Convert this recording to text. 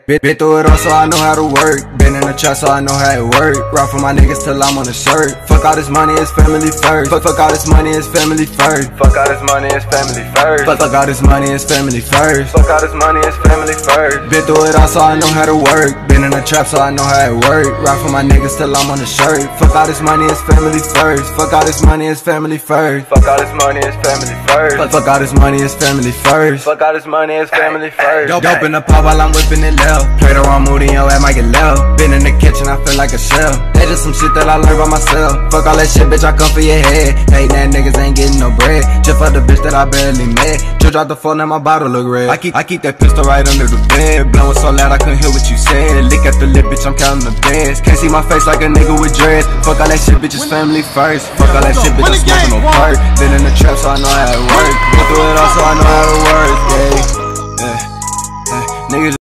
Been through it all, so I know how to work. Been in the trap, so I know how it work. Rock for my niggas till I'm on the shirt. Fuck all this money, it's family first. Fuck all this money, it's family first. Fuck all this money, it's family first. Fuck all this money, it's family first. Fuck all this money, it's family first. Been through it all, so I know how to work. Been in the trap, so I know how it work. Rock for my niggas till I'm on the shirt. Fuck all this money, it's family first. Fuck all this money, it's family first. Fuck all this money, it's family first. Fuck all this money, it's family first. Fuck all this money, it's family first. Dope in the pot while I'm whipping it left. Play the wrong mood and your ass might get left. Been in the kitchen, I feel like a chef. That's just some shit that I learned by myself. Fuck all that shit, bitch, I come for your head. Hating that niggas ain't getting no bread. Just fuck the bitch that I barely met. Just dropped the phone and my bottle look red. I keep that pistol right under the bed. Blowing so loud I couldn't hear what you said. Lick at the lip, bitch, I'm counting the bands. Can't see my face like a nigga with dreads. Fuck all that shit, bitch, it's family first. Fuck all that shit, bitch, I'm smoking no perk. Been in the trap, so I know how it work. Been through it all, so I know how it work. Yeah, niggas